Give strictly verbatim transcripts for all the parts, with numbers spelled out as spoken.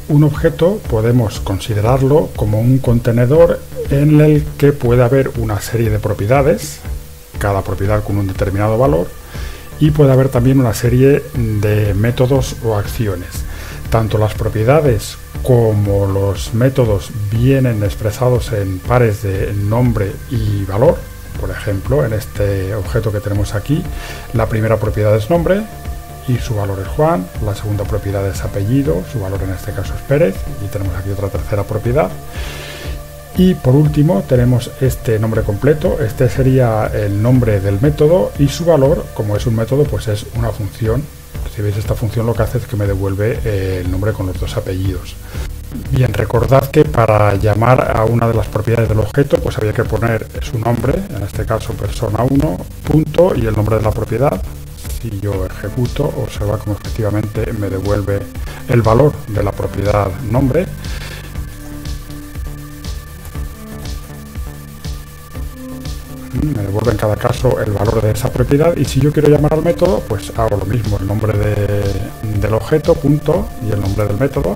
Un objeto podemos considerarlo como un contenedor en el que puede haber una serie de propiedades, cada propiedad con un determinado valor, y puede haber también una serie de métodos o acciones. Tanto las propiedades como los métodos vienen expresados en pares de nombre y valor. Por ejemplo, en este objeto que tenemos aquí, la primera propiedad es nombre y su valor es Juan, la segunda propiedad es apellido, su valor en este caso es Pérez, y tenemos aquí otra tercera propiedad. Y por último tenemos este nombre completo, este sería el nombre del método, y su valor, como es un método, pues es una función. Si veis, esta función lo que hace es que me devuelve el nombre con los dos apellidos. Bien, recordad que para llamar a una de las propiedades del objeto, pues había que poner su nombre, en este caso persona uno, punto, y el nombre de la propiedad. Si yo ejecuto, observa como efectivamente me devuelve el valor de la propiedad nombre. Me devuelve en cada caso el valor de esa propiedad, y si yo quiero llamar al método, pues hago lo mismo, el nombre de, del objeto, punto, y el nombre del método,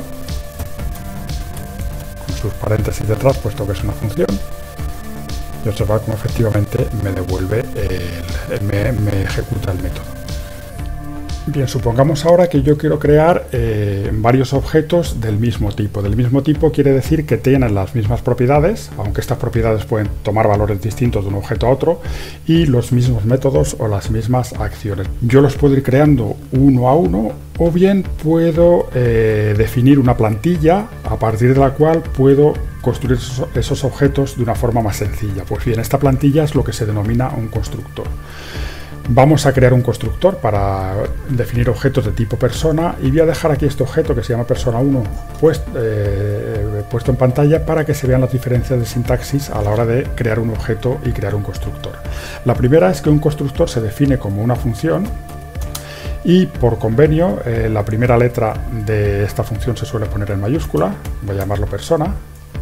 con sus paréntesis detrás, puesto que es una función, y observar cómo efectivamente me devuelve, el, me, me ejecuta el método. Bien, supongamos ahora que yo quiero crear eh, varios objetos del mismo tipo. Del mismo tipo quiere decir que tienen las mismas propiedades, aunque estas propiedades pueden tomar valores distintos de un objeto a otro, y los mismos métodos o las mismas acciones. Yo los puedo ir creando uno a uno, o bien puedo eh, definir una plantilla a partir de la cual puedo construir esos, esos objetos de una forma más sencilla. Pues bien, esta plantilla es lo que se denomina un constructor. Vamos a crear un constructor para definir objetos de tipo persona, y voy a dejar aquí este objeto que se llama persona uno puesto, eh, puesto en pantalla para que se vean las diferencias de sintaxis a la hora de crear un objeto y crear un constructor. La primera es que un constructor se define como una función, y por convenio eh, la primera letra de esta función se suele poner en mayúscula. Voy a llamarlo persona.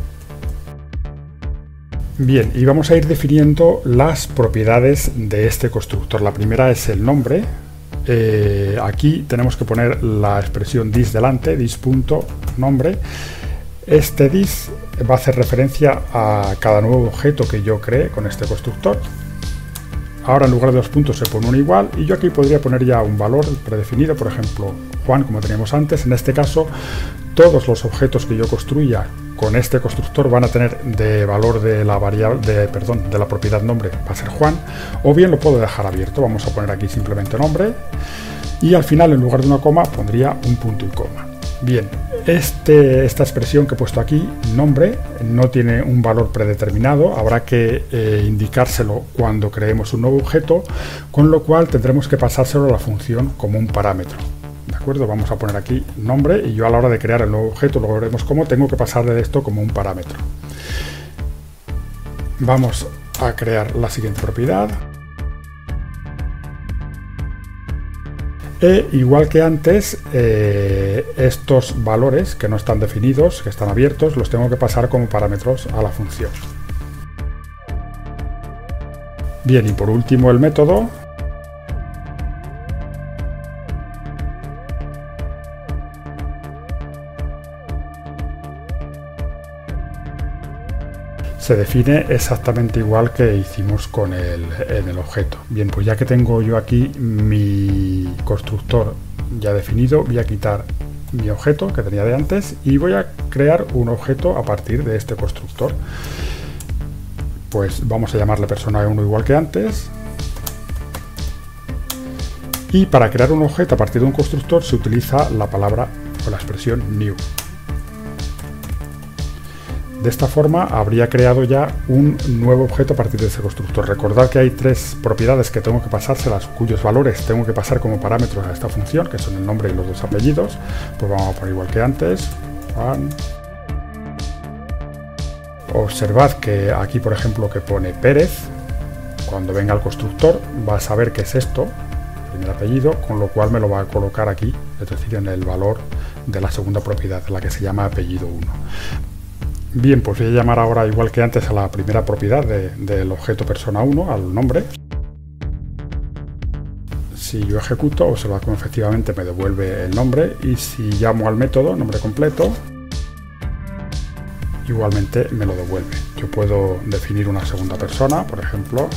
Bien, y vamos a ir definiendo las propiedades de este constructor. La primera es el nombre. Eh, aquí tenemos que poner la expresión dis delante, dis.nombre. Este dis va a hacer referencia a cada nuevo objeto que yo cree con este constructor. Ahora, en lugar de dos puntos, se pone un igual, y yo aquí podría poner ya un valor predefinido, por ejemplo, Juan, como teníamos antes. En este caso, todos los objetos que yo construya con este constructor van a tener de valor de la variable, de, perdón, de la propiedad nombre, va a ser Juan, o bien lo puedo dejar abierto. Vamos a poner aquí simplemente nombre, y al final, en lugar de una coma, pondría un punto y coma. Bien, este, esta expresión que he puesto aquí, nombre, no tiene un valor predeterminado, habrá que eh, indicárselo cuando creemos un nuevo objeto, con lo cual tendremos que pasárselo a la función como un parámetro. ¿De acuerdo? Vamos a poner aquí nombre, y yo a la hora de crear el nuevo objeto, luego veremos cómo, tengo que pasarle de esto como un parámetro. Vamos a crear la siguiente propiedad. E igual que antes, eh, estos valores que no están definidos, que están abiertos, los tengo que pasar como parámetros a la función. Bien, y por último el método. Se define exactamente igual que hicimos con el, en el objeto. Bien, pues ya que tengo yo aquí mi constructor ya definido, voy a quitar mi objeto que tenía de antes y voy a crear un objeto a partir de este constructor. Pues vamos a llamarle persona uno igual que antes. Y para crear un objeto a partir de un constructor se utiliza la palabra o la expresión new. De esta forma habría creado ya un nuevo objeto a partir de ese constructor. Recordad que hay tres propiedades que tengo que pasárselas, cuyos valores tengo que pasar como parámetros a esta función, que son el nombre y los dos apellidos. Pues vamos a poner igual que antes, Juan. Observad que aquí, por ejemplo, que pone Pérez, cuando venga el constructor va a saber que es esto, primer apellido, con lo cual me lo va a colocar aquí, es decir, en el valor de la segunda propiedad, la que se llama apellido uno. Bien, pues voy a llamar ahora, igual que antes, a la primera propiedad de, del objeto persona uno, al nombre. Si yo ejecuto, observad cómo efectivamente me devuelve el nombre, y si llamo al método, nombre completo, igualmente me lo devuelve. Yo puedo definir una segunda persona, por ejemplo,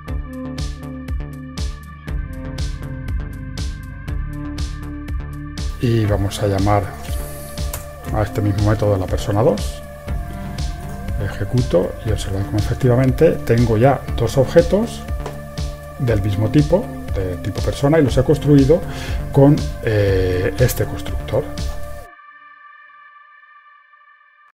y vamos a llamar a este mismo método la persona dos. Ejecuto y observad como efectivamente tengo ya dos objetos del mismo tipo, de tipo persona, y los he construido con eh, este constructor.